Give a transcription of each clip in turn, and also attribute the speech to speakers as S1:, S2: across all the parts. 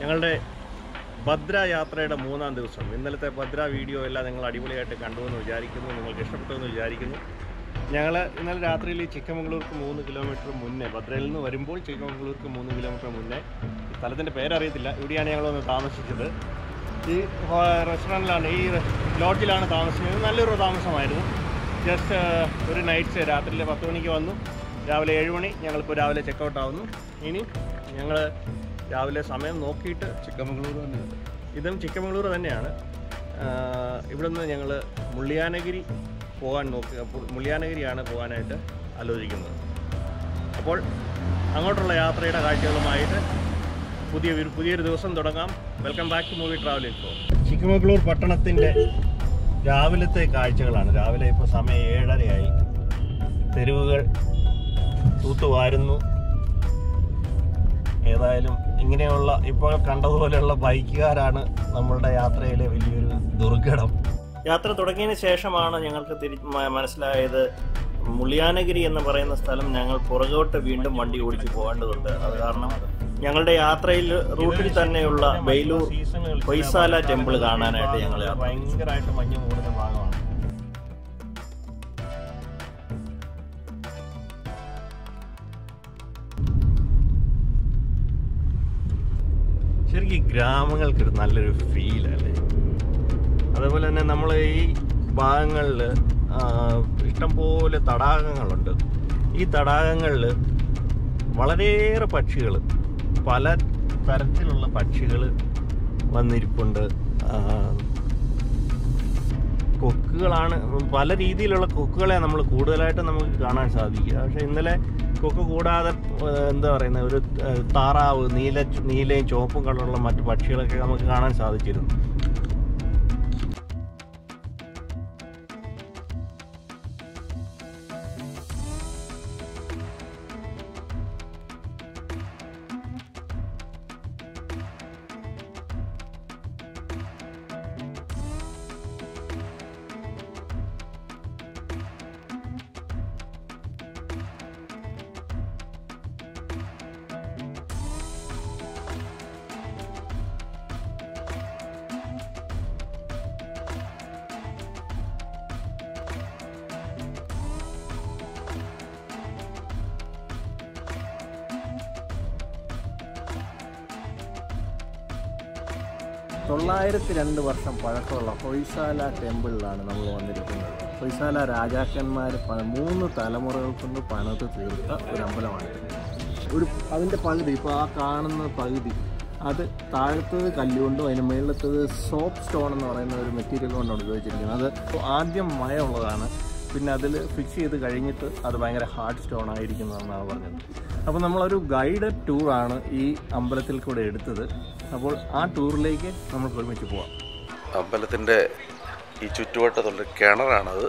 S1: ഞങ്ങളുടെ ഭദ്ര യാത്രയുടെ 3-ാം ദിവസം. ഇന്നലത്തെ ഭദ്ര വീഡിയോ എല്ലാം നിങ്ങൾ അടിപൊളിയായിട്ട് കണ്ടുവെന്ന് വിചാരിക്കുന്നു, നിങ്ങൾക്ക് ഇഷ്ടപ്പെട്ടുവെന്ന് വിചാരിക്കുന്നു. ഞങ്ങൾ ഇന്നലെ രാത്രിയിൽ ചിക്കമംഗളൂർക്ക് 3 കിലോമീറ്റർ മുന്നേ, ഭദ്രയിൽ നിന്ന് വരുമ്പോൾ ചിക്കമംഗളൂർക്ക് 3 കിലോമീറ്റർ മുന്നേ, സ്ഥലത്തിൻ്റെ പേരറിയത്തില്ല, ഇവിടെയാണ് ഞങ്ങളൊന്ന് താമസിച്ചത്. ഈ റെസ്റ്റോറൻറ്റിലാണ്, ഈ ലോഡ്ജിലാണ് താമസിക്കുന്നത്. നല്ലൊരു താമസമായിരുന്നു. ജസ്റ്റ് ഒരു നൈറ്റ് സ്റ്റേ. രാത്രിയിൽ 10 മണിക്ക് വന്നു, രാവിലെ 7 മണി. ഞങ്ങളിപ്പോൾ രാവിലെ ചെക്കൗട്ട് ആവുന്നു. ഇനി ഞങ്ങൾ രാവിലെ സമയം നോക്കിയിട്ട് ചിക്കമംഗളൂർ തന്നെയാണ്, ഇതും ചിക്കമംഗളൂർ തന്നെയാണ്. ഇവിടെ നിന്ന് ഞങ്ങൾ മുള്ളിയാനഗിരി പോകാൻ മുള്ളിയാനഗിരിയാണ് പോകാനായിട്ട് ആലോചിക്കുന്നത്. അപ്പോൾ അങ്ങോട്ടുള്ള യാത്രയുടെ കാഴ്ചകളുമായിട്ട് പുതിയൊരു ദിവസം തുടങ്ങാം. Welcome back to movie travel info. Chikmagalur പട്ടണത്തിൻ്റെ രാവിലത്തെ കാഴ്ചകളാണ്. രാവിലെ ഇപ്പോൾ സമയം 7:30 തെരുവുകൾ തൂത്തുവാരുന്നു. ഏതായാലും ഇങ്ങനെയുള്ള ഇപ്പോൾ കണ്ടതുപോലെയുള്ള ബൈക്കുകാരാണ് നമ്മളുടെ യാത്രയിലെ വലിയൊരു ദുർഘടം. യാത്ര തുടങ്ങിയതിന് ശേഷമാണ് ഞങ്ങൾക്ക് മനസ്സിലായത് മുള്ളിയാനഗിരി എന്ന് പറയുന്ന സ്ഥലം ഞങ്ങൾ പുറകോട്ട് വീണ്ടും വണ്ടി ഓടിച്ച് പോകേണ്ടതുണ്ട്. അത് കാരണം ഞങ്ങളുടെ യാത്രയിൽ റൂട്ടിൽ തന്നെയുള്ള ബെയ്ലൂർ ഹൊയ്സാല ടെമ്പിൾ കാണാനായിട്ട് ഞങ്ങൾ ഭയങ്കരമായിട്ട് മഞ്ഞ് മൂടുന്ന ഭാഗമാണ്. ശരിക്കും ഗ്രാമങ്ങൾക്ക് നല്ലൊരു ഫീലല്ലേ. അതേപോലെ തന്നെ നമ്മൾ ഈ ഭാഗങ്ങളിൽ ഇഷ്ടംപോലെ തടാകങ്ങളുണ്ട്. ഈ തടാകങ്ങളിൽ വളരെയേറെ പക്ഷികൾ, പല തരത്തിലുള്ള പക്ഷികൾ വന്നിരിപ്പുണ്ട്. കൊക്കുകളാണ്, പല രീതിയിലുള്ള കൊക്കുകളെ നമ്മൾ കൂടുതലായിട്ട് നമുക്ക് കാണാൻ സാധിക്കുക. പക്ഷെ ഇന്നലെ കൊക്ക് കൂടാതെ എന്താ പറയുന്നത്, ഒരു താറാവ്, നീലയും ചുവപ്പും കളറുള്ള മറ്റു പക്ഷികളൊക്കെ നമുക്ക് കാണാൻ സാധിച്ചിരുന്നു. തൊള്ളായിരത്തി വർഷം പഴക്കമുള്ള ഹൊയ്സാല ടെമ്പിളിലാണ് നമ്മൾ വന്നിരിക്കുന്നത്. ഹൊയ്സാല രാജാക്കന്മാർ 3 തലമുറകൾ കൊണ്ട് പണിത് തീർത്ത ഒരു അമ്പലമാണ്. അതിൻ്റെ പകുതി, ഇപ്പോൾ ആ കാണുന്ന പകുതി, അത് താഴത്തത് കല്ലുകൊണ്ടും അതിന് മേളത്തത് സോപ്പ് സ്റ്റോൺ എന്ന് പറയുന്ന ഒരു മെറ്റീരിയൽ കൊണ്ടാണ് ഉപയോഗിച്ചിരിക്കുന്നത്. അത് ആദ്യം മയമുള്ളതാണ്, പിന്നെ അതിൽ ഫിക്സ് ചെയ്ത് കഴിഞ്ഞിട്ട് അത് ഭയങ്കര ഹാർഡ് സ്റ്റോൺ ആയിരിക്കുന്നതെന്നാണ് പറഞ്ഞത്. അപ്പോൾ നമ്മളൊരു ഗൈഡഡ് ടൂറാണ് ഈ അമ്പലത്തിൽ കൂടെ എടുത്തത്. അപ്പോൾ ആ ടൂറിലേക്ക് നമുക്ക് ഒരുമിച്ച് പോവാം.
S2: അമ്പലത്തിൻ്റെ ഈ ചുറ്റുവട്ടത്തുള്ള കിണറാണത്.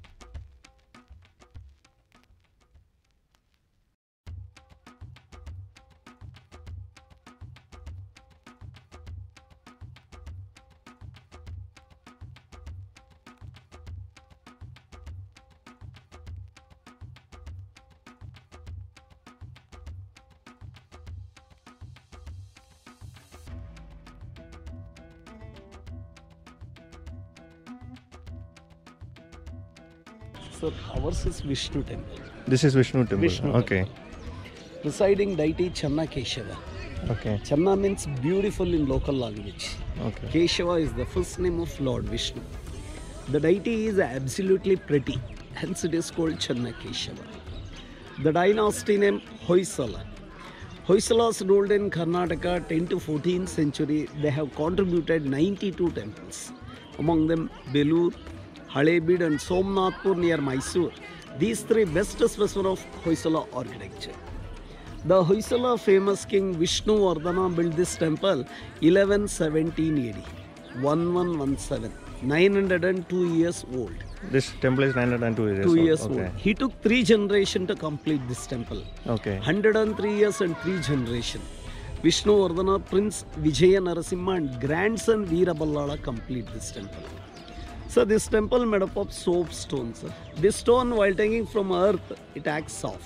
S3: So ours is Vishnu temple.
S1: This is Vishnu temple.
S3: Vishnu
S1: okay.
S3: Temple. Presiding deity Chennakeshava.
S1: Okay.
S3: Chenna means beautiful in local language.
S1: Okay.
S3: Keshava is the first name of Lord Vishnu. The deity is absolutely pretty, hence it is called Chennakeshava. The dynasty name Hoysala. Hoysalas ruled in Karnataka 10th to 14th century. They have contributed 92 temples. Among them Belur, Halebid and Somnathpur near Mysore. These 3 best specimens of Hoysala architecture. The Hoysala famous King Vishnuvardhana built this temple 1117 AD. 1117. 902 years old.
S1: This temple is 902 years old.
S3: 2 years
S1: okay.
S3: old. He took 3 generations to complete this temple.
S1: Okay.
S3: 103 years and 3 generations. Vishnuvardhana, Prince Vijayanarayana and grandson Veeraballala complete this temple. So this temple made up of soap stones. This stone, while taking from earth, it acts soft.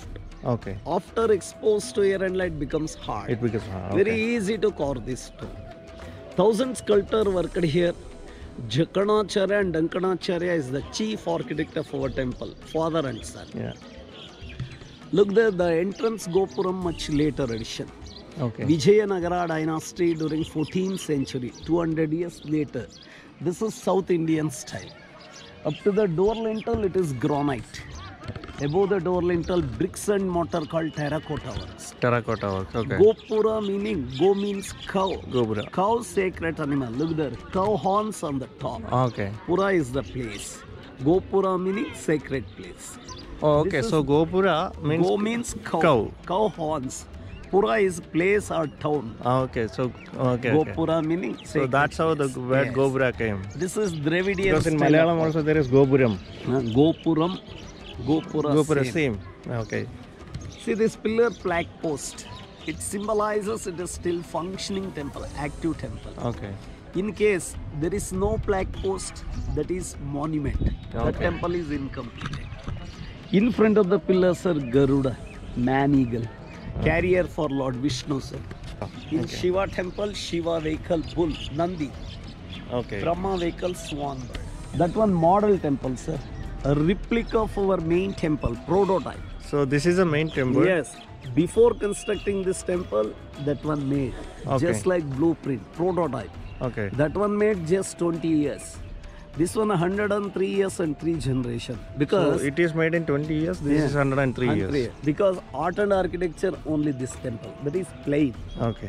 S1: Okay.
S3: After exposed to air and light becomes hard.
S1: It becomes hard.
S3: Very
S1: Okay.
S3: easy to carve this stone. 1,000 sculptors worked here. Jakanacharya and Dankanacharya is the chief architect of our temple, father and son.
S1: Yeah.
S3: Look there, the entrance Gopuram, much later addition.
S1: Okay.
S3: Vijayanarayana dynasty during 14th century, 200 years later. This is South Indian style. Up to the door lintel, it is granite. Above the door lintel, bricks and mortar called terracotta works.
S1: Terracotta works. Okay.
S3: Gopura meaning, go means cow.
S1: Gopura.
S3: Cow, sacred animal. Look there, cow horns on the top.
S1: Okay.
S3: Pura is the place. Gopura meaning sacred place.
S1: Oh, okay.
S3: This
S1: So Gopura means
S3: Go means cow.
S1: cow.
S3: Cow horns. Pura is place or town.
S1: Okay. So okay.
S3: Gopura meaning
S1: So
S3: sacred
S1: that's how the
S3: place.
S1: word
S3: Yes.
S1: Gopura came.
S3: This is Dravidian
S1: Because in
S3: style
S1: Malayalam
S3: of-
S1: also there is Gopuram.
S3: Gopuram. Gopura,
S1: Gopura
S3: same.
S1: same. Okay.
S3: See this pillar flag post. It symbolizes it is still functioning temple, active temple.
S1: Okay.
S3: In case there is no flag post, that is monument. The
S1: Okay.
S3: temple is incomplete. In front of the pillars are Garuda, man eagle, carrier for Lord Vishnu, sir. In Shiva temple, Shiva vehicle bull, Nandi.
S1: Okay.
S3: Brahma vehicle swan bird. That one model temple, sir. A replica of our main temple, prototype.
S1: So this is the main temple.
S3: Yes. Before constructing this temple, that one made.
S1: Okay.
S3: Just like blueprint, prototype.
S1: Okay.
S3: That one made just 20 years. This one 103 years and 3 generations.
S1: So
S3: Because
S1: it is made in 20 years. This
S3: Yeah.
S1: is 103 years.
S3: Because art and architecture only this temple. That is plain.
S1: Okay.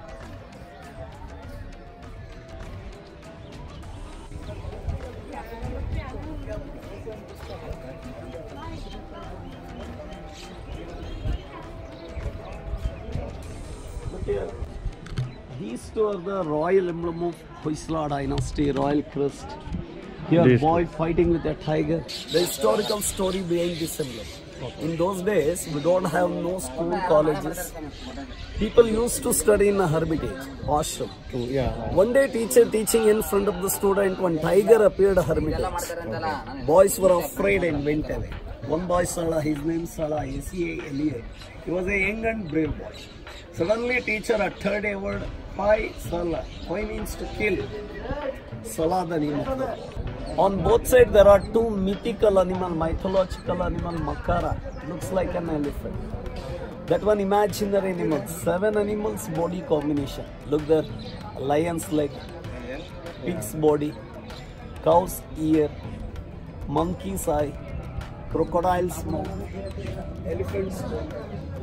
S3: Look here. These two are the royal emblem of Hoysala dynasty, royal crest. Here,
S1: These
S3: boy fighting with a tiger. The historical story behind this emblem. In those days, we don't have no school, colleges. People used to study in a hermitage, ashram.
S1: Yeah.
S3: One day, teacher teaching in front of the student, one tiger appeared at hermitage. Boys were afraid and went away. One boy, Sala, his name Sala, S-E-A-L-A. He was a young and brave boy. Suddenly, teacher uttered a word, Hoi Sala. Hoi means to kill. Sala, the name of the boy. On both sides, there are two mythical animals, mythological animal, Makara. Looks like an elephant. That one imaginary animal. 7 animals body combination. Look there. Lion's leg, pig's body, cow's ear, monkey's eye, crocodile's mouth, elephant's mouth.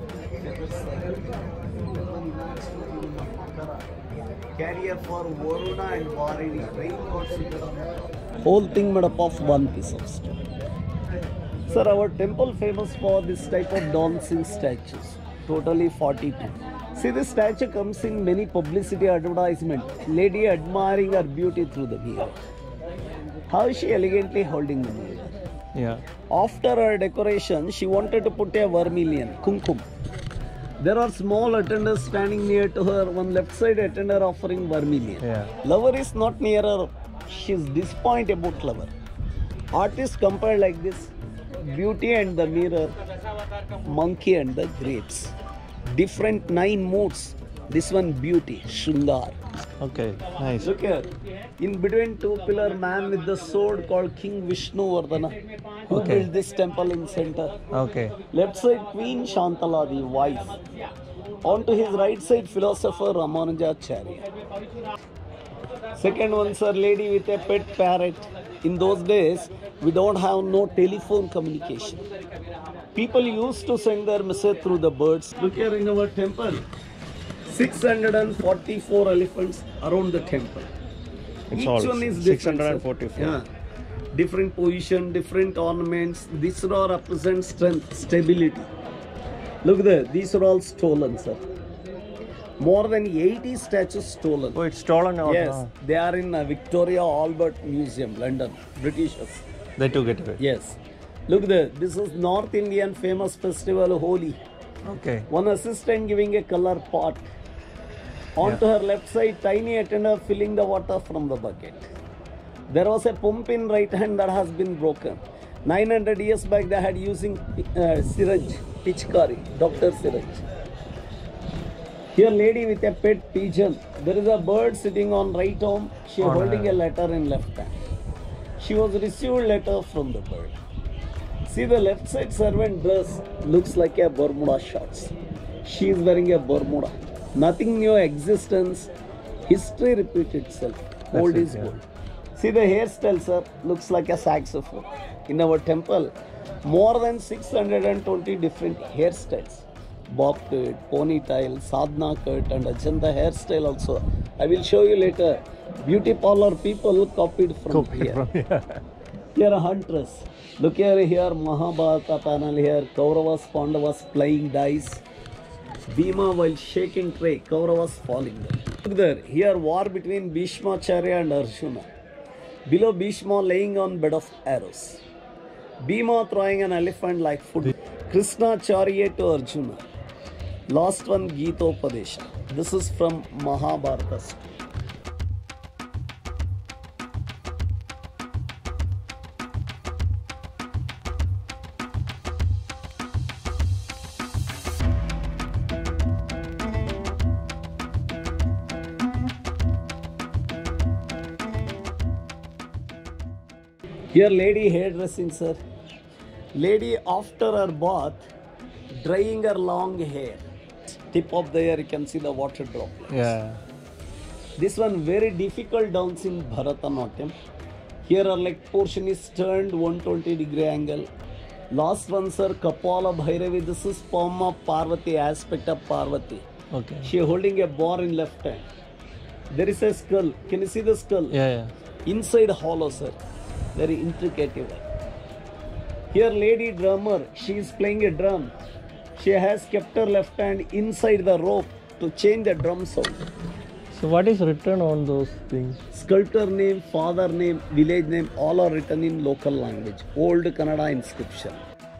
S3: Carrier for Varuna and Varini. Rain gods. Whole thing made up of one piece of stone. Sir, our temple famous for this type of dancing statues. Totally 42. See, this statue comes in many publicity advertisement. Lady admiring her beauty through the mirror. How is she elegantly holding the mirror?
S1: Yeah.
S3: After her decoration, she wanted to put a vermilion, kumkum. There are small attendants standing near to her. One left side attendant offering vermilion.
S1: Yeah.
S3: Lover is not near her. She is disappointed about lover. Artists compare like this: beauty and the mirror, monkey and the grapes. Different 9 moods. This one beauty, Shringar.
S1: Okay. Nice.
S3: Look here. In between 2 pillar man with the sword called King Vishnuvardhana, who
S1: Okay.
S3: built this temple in center.
S1: Okay.
S3: Left side Queen Shantala, the wife. On to his right side philosopher Ramanujacharya. Second one, sir, lady with a pet parrot. In those days, we don't have no telephone communication. People used to send their message through the birds. Look here in our temple. 644 elephants around the temple.
S1: It's
S3: Each
S1: all
S3: one is different, sir.
S1: 644.
S3: Yeah. Different position, different ornaments. These all represent strength, stability. Look there, these are all stolen, sir. More than 80 statues stolen.
S1: Oh, it's stolen out.
S3: Yes, they are in Victoria Albert Museum, London, Britishers.
S1: They took it away.
S3: Yes. Look there, this is North Indian famous festival, Holi.
S1: Okay.
S3: One assistant giving a color pot. On to her left side, tiny attendant filling the water from the bucket. There was a pump in right hand that has been broken. 900 years back they had using syringe, Pichkari, Dr. Siraj. Here lady with a pet pigeon. There is a bird sitting on right arm. She holding a letter in left hand. She was received letter from the bird. See the left side servant dress looks like a Bermuda shorts. She is wearing a Bermuda. Nothing new existence. History repeats itself. Old is gold. See the hairstyle, sir, looks like a saxophone. In our temple, more than 620 different hairstyles. Bob cut, ponytail, sadhana cut and ajanta hairstyle also. I will show you later. Beauty parlor people copied from here. Here a huntress. Look here, Mahabharata panel here. Kauravas, Pandavas playing dice. Bhima while shaking tray, Kauravas falling there. Look there, here war between Bhishmacharya and Arjuna. Below Bhishma laying on bed of arrows. Bhima throwing an elephant like food. Krishna chariot to Arjuna. Last one Gita-upadesha. This is from Mahabharata. Here lady hairdressing, sir. Lady after her bath, drying her long hair. Tip of the hair you can see the water droplets.
S1: Yeah.
S3: This one very difficult dance in Bharatanatyam. Here her leg portion is turned 120-degree angle. Last one, sir, Kapala Bhairavi. This is form of Parvati, aspect of Parvati.
S1: Okay.
S3: She holding a bar in left hand. There is a skull. Can you see the skull?
S1: Yeah.
S3: Inside hollow, sir. Very intricate one. Here lady drummer, she is playing a drum. She has kept her left hand inside the rope to change the drum sound.
S1: So what is written on those things?
S3: Sculptor name, father name, village name, all are written in local language. Old Kannada inscription.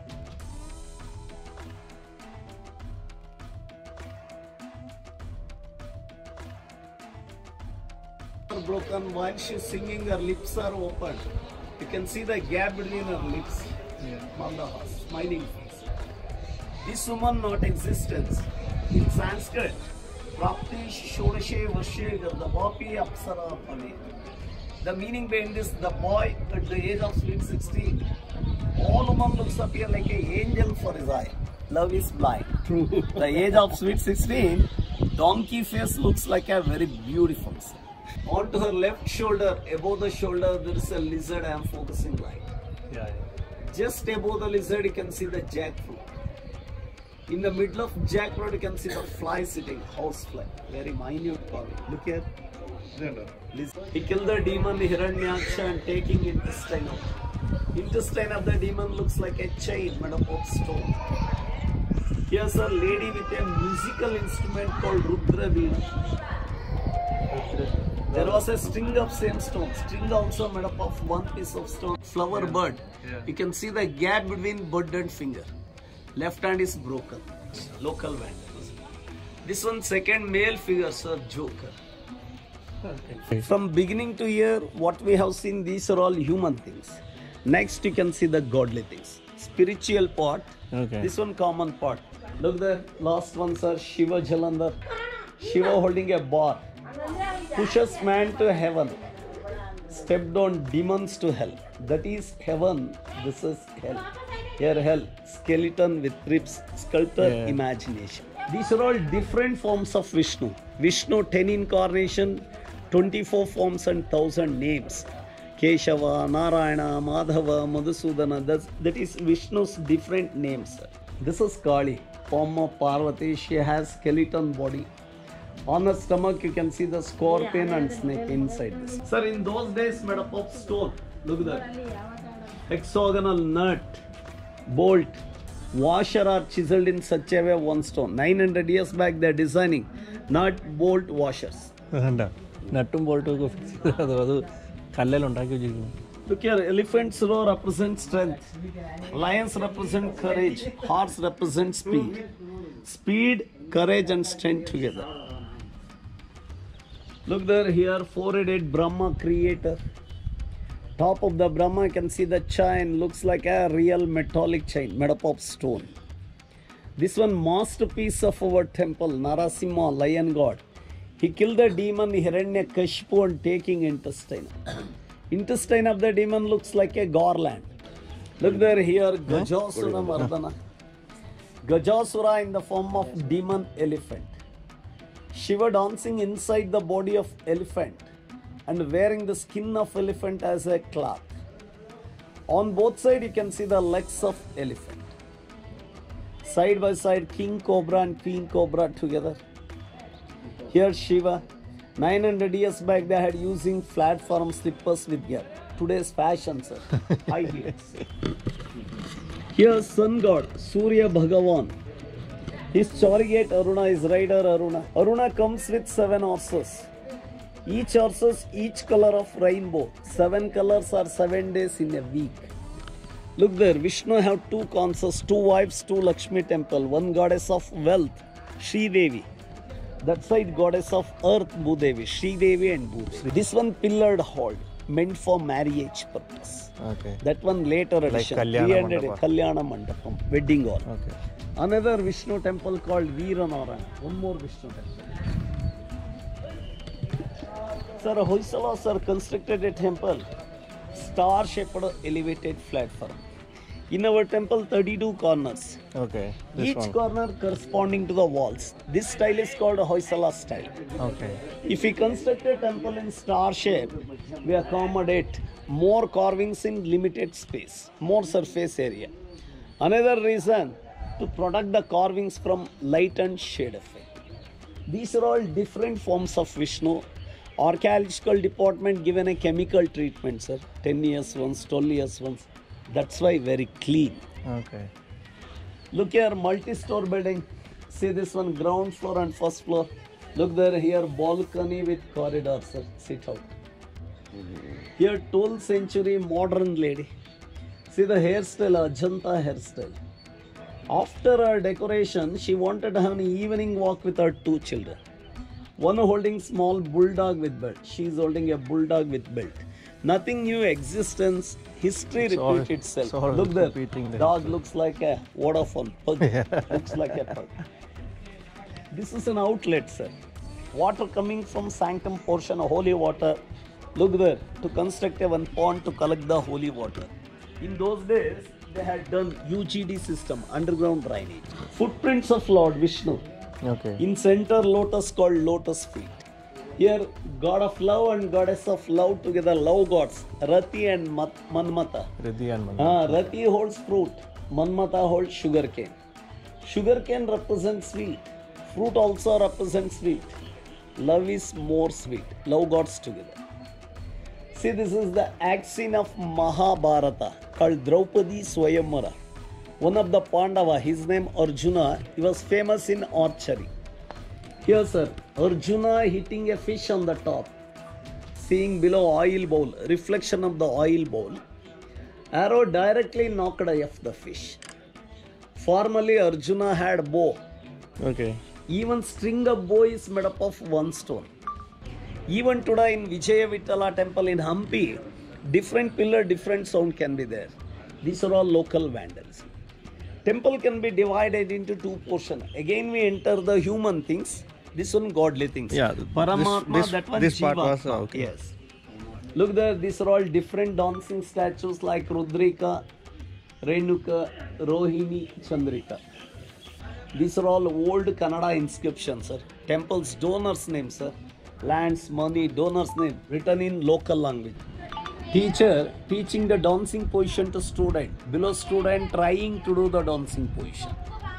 S3: Broken while she is singing, her lips are open. You can see the gap between her lips. Mandaha, smiling face. This woman not existence. In Sanskrit, Prapti Shodashe Vashe Gardavapi Apsara Pale. The meaning behind this, the boy at the age of sweet 16, all woman looks up here like an angel for his eye. Love is blind. True. The age of sweet 16, donkey face looks like a very beautiful. On to her left shoulder, above the shoulder, there is a lizard I am focusing light.
S1: Yeah.
S3: Just above the lizard, you can see the jackfruit. In the middle of jackfruit, you can see the fly sitting, house fly. Very minute carving. Look here. He killed the demon Hiranyaksha and taking intestine out. Intestine of the demon looks like a chain made up of stone. Here's a lady with a musical instrument called Rudra Veena. There was a string of same stone. String also made up of one piece of stone. Flower bud. Yeah. You can see the gap between bud and finger. Left hand is broken. Local vandals. This one second male figure, sir, Joker. Okay. From beginning to here, what we have seen, these are all human things. Next, you can see the godly things. Spiritual part. Okay. This one common part. Look there. Last one, sir, Shiva Jalandhar. Shiva holding a bar. Pushes man to heaven, stepped on demons to hell. That is heaven, this is hell. Here hell, skeleton with ribs, sculptor, imagination. These are all different forms of Vishnu. Vishnu, 10 incarnation, 24 forms and 1000 names. Keshava, Narayana, Madhava, Madhusudana, that is Vishnu's different names. This is Kali, form of Parvati. She has skeleton body. On the stomach, you can see the scorpion and snake inside this. Sir, in those days, made up of stone. Look at that. Hexagonal nut, bolt, washer are chiseled in such a way one stone. 900 years back, they are designing nut, bolt, washers.
S1: Nuttum boltum
S3: Look here, elephant's roar represents strength. Lions represent courage. Horse represents speed. Speed, courage and strength together. Look there, here, four-headed Brahma creator. Top of the Brahma, you can see the chain, looks like a real metallic chain made up of stone. This one masterpiece of our temple, Narasimha, lion god. He killed the demon Hiranyakashipu and taking intestine. Intestine of the demon looks like a garland. Look there here, Gajasura Mardana. Gajasura in the form of demon elephant. Shiva dancing inside the body of elephant and wearing the skin of elephant as a cloth. On both sides you can see the legs of elephant. Side by side King Cobra and Queen Cobra together. Here Shiva. 900 years back they had using platform slippers with gear. Today's fashion, sir. High heels. Here sun god, Surya Bhagavan. His chariot Aruna is rider Aruna. Aruna comes with 7 horses. Each horses, each color of rainbow. 7 colors are 7 days in a week. Look there, Vishnu have 2 consorts, 2 wives, 2 Lakshmi temple. One goddess of wealth, Sri Devi. That side goddess of earth, Bhudevi, Sri Devi and Bhudevi. This one pillared hall, meant for marriage purpose.
S1: Okay.
S3: That one later addition,
S1: Kalyana
S3: 300
S1: Mandapa.
S3: Kalyana Mandapam, wedding hall.
S1: Okay.
S3: Another Vishnu temple called Veeranarayan. One more Vishnu temple. Sir, Hoysala sir constructed a temple, star-shaped elevated platform. In our temple, 32 corners.
S1: Okay. This
S3: Each
S1: one.
S3: corner corresponding to the walls. This style is called Hoysala style.
S1: Okay.
S3: If we construct a temple in star shape, we accommodate more carvings in limited space, more surface area. Another reason, to protect the carvings from light and shade effect. These are all different forms of Vishnu. Archaeological department given a chemical treatment, sir. 10 years once, 12 years once. That's why very clean.
S1: Okay.
S3: Look here, multi-store building. See this one, ground floor and first floor. Look there, here balcony with corridor, sir. Sit out. Here 12th century modern lady. See the hairstyle, Ajanta hairstyle. After her decoration, she wanted to have an evening walk with her 2 children. One holding small bulldog with belt. She is holding a bulldog with belt. Nothing new existence. History repeats itself. Look there. Dog looks like a Vodafone. Pug looks like a pug. This is an outlet, sir. Water coming from sanctum portion, holy water. Look there. To construct a one pond to collect the holy water. In those days, they had done UGD system, underground drainage. Footprints of Lord Vishnu.
S1: Okay.
S3: In center, lotus called lotus feet. Here, god of love and goddess of love together, love gods, Rati and Manmata.
S1: Riddhi and Manmata.
S3: Rati holds fruit, Manmata holds sugarcane. Sugarcane represents sweet, fruit also represents sweet. Love is more sweet, love gods together. See, this is the act scene of Mahabharata called Draupadi Swayamvara. One of the Pandava, his name Arjuna, he was famous in archery. Here, sir, Arjuna hitting a fish on the top, seeing below oil bowl, reflection of the oil bowl. Arrow directly knocked off the fish. Formerly, Arjuna had bow.
S1: Okay.
S3: Even string of bow is made up of one stone. Even today in Vijayanarayana Temple in Hampi, different pillar, different sound can be there. These are all local vandals. Temple can be divided into 2 portions. Again, we enter the human things. This one godly things.
S1: Yeah.
S3: Paramatma, that one
S1: this part was
S3: Jivatma.
S1: okay.
S3: Yes. Look there, these are all different dancing statues like Rudrika, Renuka, Rohini, Chandrika. These are all old Kannada inscriptions, sir. Temple's donors' names, sir. Lands, money, donors' name written in local language. Teacher teaching the dancing position to student. Below student trying to do the dancing position.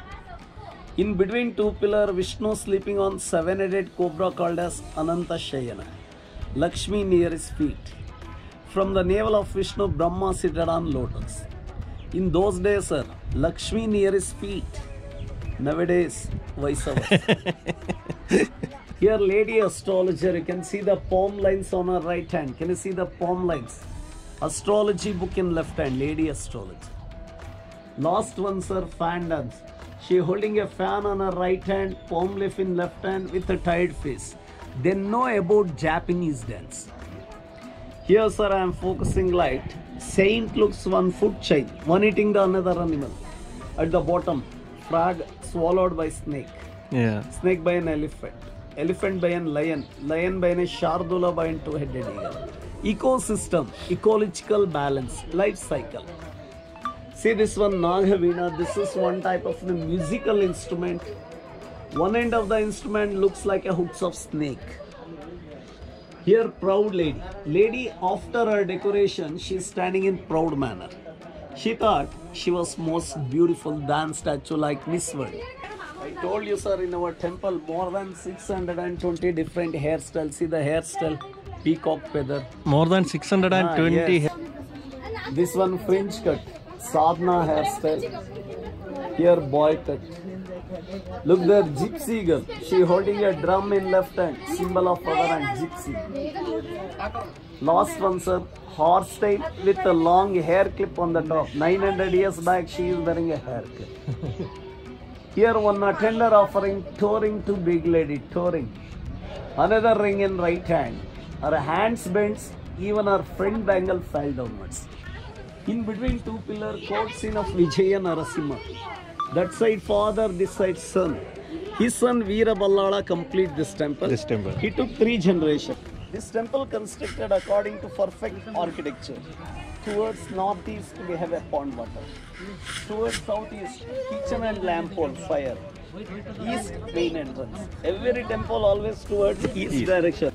S3: In between 2 pillars, Vishnu sleeping on 7-headed cobra called as Ananta Shayana. Lakshmi near his feet. From the navel of Vishnu, Brahma seated on lotus. In those days, sir, Lakshmi near his feet. Nowadays, vice versa. Here, lady astrologer, you can see the palm lines on her right hand. Can you see the palm lines? Astrology book in left hand, lady astrologer. Last one, sir, fan dance. She holding a fan on her right hand, palm leaf in left hand with a tired face. They know about Japanese dance. Here, sir, I am focusing light. Saint looks one foot chain, one eating the another animal. At the bottom, frog swallowed by snake.
S1: Yeah.
S3: Snake by an elephant. Elephant by an lion. Lion by a shardula by a two-headed eagle. Ecosystem, ecological balance, life cycle. See this one, Nagaveena. This is one type of the musical instrument. One end of the instrument looks like a hooks of snake. Here, proud lady. Lady, after her decoration, she is standing in proud manner. She thought she was most beautiful than statue like Miss World. I told you, sir, in our temple, more than 620 different hairstyles. See the hairstyle, peacock feather.
S1: More than 620.
S3: Yes. This one French cut, sadhana hairstyle. Here boy cut. Look there, gypsy girl. She holding a drum in left hand, symbol of power and gypsy. Last one, sir, horse tail with a long hair clip on the top. 900 years back, she is wearing a hair clip. Here one attender offering touring to big lady, touring. Another ring in right hand. Her hands bends, even her front bangle fell downwards. In between two pillar, court scene of Vijayanarayana. That side father, this side son. His son Veera Ballala complete this temple. He took 3 generations. This temple constructed according to perfect architecture. Towards northeast we have a pond water. Towards southeast, kitchen and lamp pole, fire. East, main entrance. Every temple always towards east direction.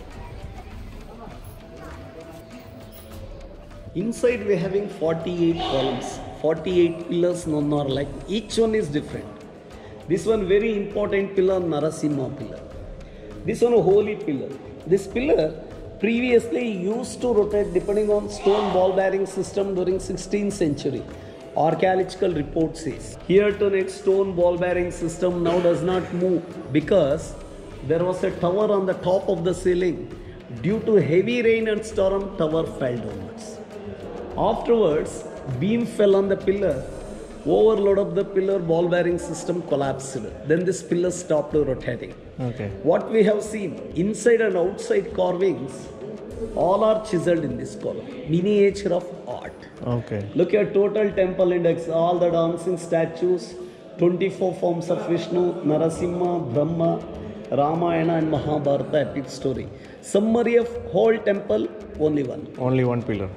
S3: Inside we are having 48 columns, 48 pillars, none are like, each one is different. This one very important pillar, Narasimha pillar. This one a holy pillar. This pillar previously used to rotate depending on stone ball bearing system during 16th century. Archaeological report says. Here to next stone ball bearing system now does not move because there was a tower on the top of the ceiling. Due to heavy rain and storm, tower fell downwards. Afterwards, beam fell on the pillar, overload of the pillar, ball bearing system collapsed. Then this pillar stopped rotating.
S1: Okay.
S3: What we have seen, inside and outside carvings, all are chiseled in this column. Miniature of art.
S1: Okay.
S3: Look at total temple index, all the dancing statues, 24 forms of Vishnu, Narasimha, Brahma, Ramayana and Mahabharata epic story. Summary of whole temple, only one.
S1: Only one pillar.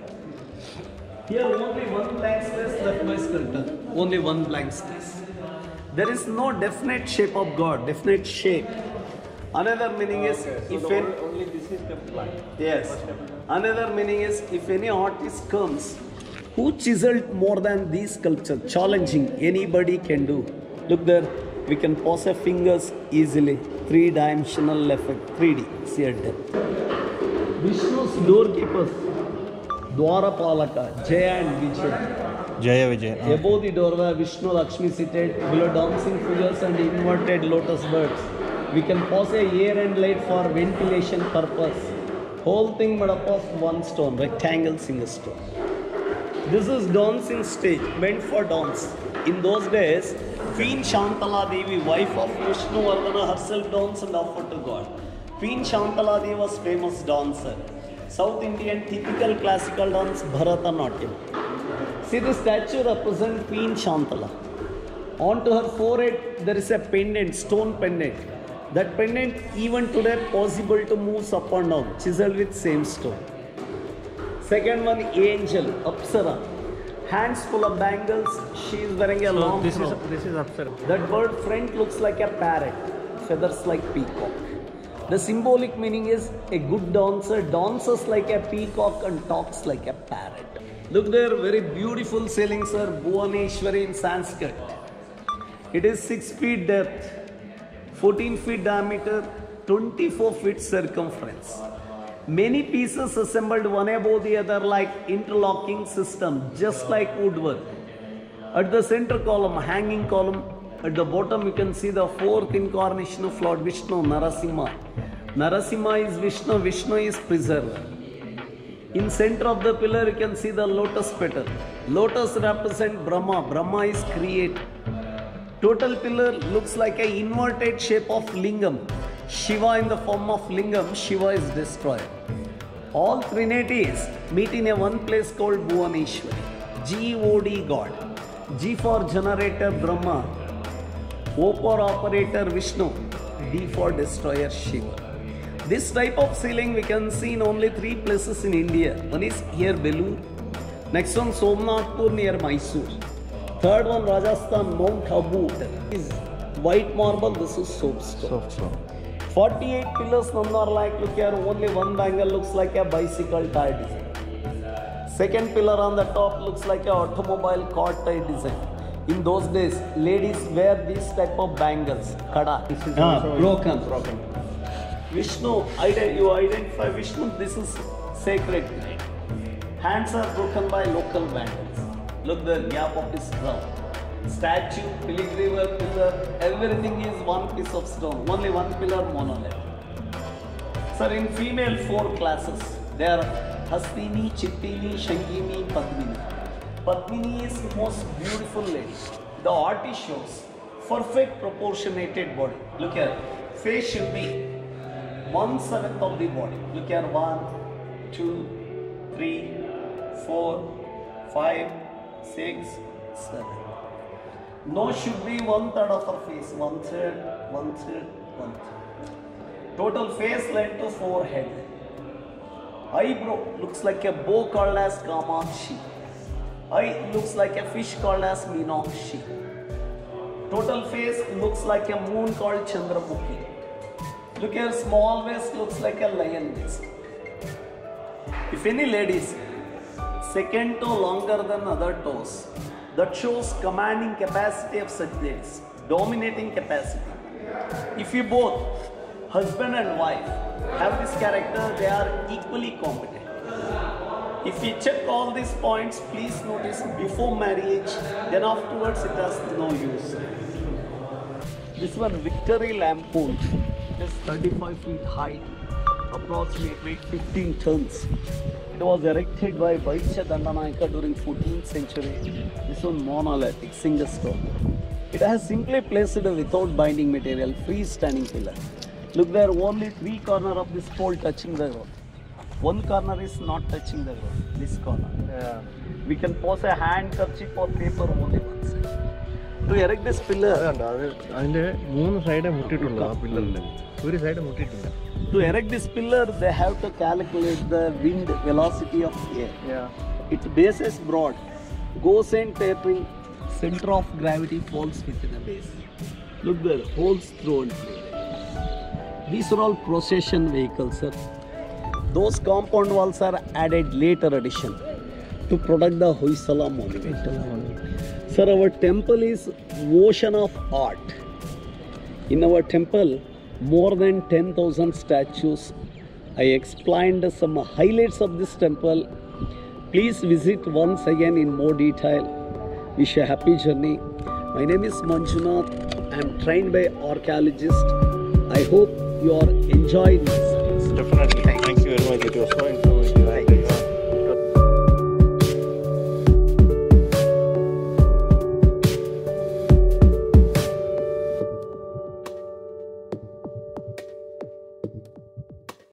S3: Here only one blank space left by sculptor. Only one blank space. There is no definite shape of God, definite shape. Another meaning is only this is the plan. Yes. Another meaning is if any artist comes who chiseled more than these sculptures, challenging, anybody can do. Look there, we can pose our fingers easily. 3-dimensional effect, 3D. See at depth. Vishnu's doorkeepers. Dwarapalaka, Jaya and Vijaya.
S1: Jaya Vijay.
S3: Above the doorway, Vishnu Lakshmi seated, below dancing figures and inverted lotus birds. We can pause a air and light for ventilation purpose. Whole thing made up of one stone, rectangle single stone. This is dancing stage meant for dance. In those days, Queen Shantala Devi, wife of Vishnuvardhana, herself danced and offered to God. Queen Shantala Devi was famous dancer. South Indian typical classical dance Bharatanatyam. See the statue represents Queen Shantala. Onto her forehead there is a pendant, stone pendant. That pendant even today possible to move up and down, chiseled with same stone. Second one, angel, Apsara. Hands full of bangles, she is wearing a long frock.
S1: This is Apsara.
S3: That bird front looks like a parrot, feathers like peacock. The symbolic meaning is a good dancer dances like a peacock and talks like a parrot. Look there, very beautiful ceiling, sir, Bhuvaneshwari in Sanskrit. It is 6 feet depth, 14 feet diameter, 24 feet circumference. Many pieces assembled one above the other like interlocking system, just like woodwork. At the center column, hanging column, at the bottom you can see the 4th incarnation of Lord Vishnu, Narasimha. Narasimha is Vishnu, Vishnu is preserver. In center of the pillar you can see the lotus petal. Lotus represent Brahma, Brahma is creator. Total pillar looks like an inverted shape of lingam. Shiva in the form of lingam, Shiva is destroyer. All trinities meet in a one place called Bhuvaneshwari. G-O-D God. G for generator Brahma. O for operator Vishnu, D for destroyer Shiva. This type of ceiling we can see in only 3 places in India. One is here Belur, next one Somnathpur near Mysore, third one Rajasthan, Mount Abu. This is white marble, this is soapstone. 48 pillars, none are like, look here, only one bangle looks like a bicycle tire design. Second pillar on the top looks like an automobile car tire design. In those days, ladies wear these type of bangles, kada. This is broken. Vishnu, you identify Vishnu, this is sacred. Hands are broken by local vandals. Look the gap of his crown. Statue, filigree work, pillar, everything is one piece of stone. Only one pillar monolith. Sir, in female 4 classes. They are Hastini, Chittini, Shankini, Padmini. Padmini is the most beautiful lady. The artist shows perfect proportionated body. Look here, face should be 1/7 of the body. Look here, 1, 2, 3, 4, 5, 6, 7. Nose should be 1/3 of her face. 1/3, 1/3, 1/3. Total face length to forehead. Eyebrow looks like a bow called as Kamakshi. Eye looks like a fish called as Meenakshi. Total face looks like a moon called Chandramukhi. Look here, small waist looks like a lion waist. If any ladies, second toe longer than other toes, that shows commanding capacity of such ladies, dominating capacity. If you both, husband and wife, have this character, they are equally competent. If you check all these points, please notice before marriage, then afterwards it has no use. This one, Victory Lampoon, is 35 feet high, approximately weight 15 tons. It was erected by Vaishnavism during 14th century. This one monolithic, single stone. It has simply placed without binding material, freestanding pillar. Look, there are only 3 corners of this pole touching the ground. One corner is not touching the ground, this corner.
S1: Yeah.
S3: We can pose a handkerchief or paper only one side. To erect this pillar,
S1: അതിന്റെ 3 സൈഡേ മുട്ടിട്ടുള്ളൂ ആ പില്ലറിന്റെ. ഒരു side മുട്ടിയിട്ടില്ല.
S3: to erect this pillar, they have to calculate the wind velocity of air.
S1: Yeah.
S3: Its base is broad, goes and tapering, center of gravity falls within the base. Look there, holes thrown. These are all procession vehicles, sir. Those compound walls are added later addition to protect the Hoysala monument. Sir, our temple is ocean of art. In our temple, more than 10,000 statues. I explained some highlights of this temple. Please visit once again in more detail. Wish a happy journey. My name is Manjunath. I am trained by archaeologist. I hope you are enjoying this.
S1: Definitely. Thank you very much. It was so informative.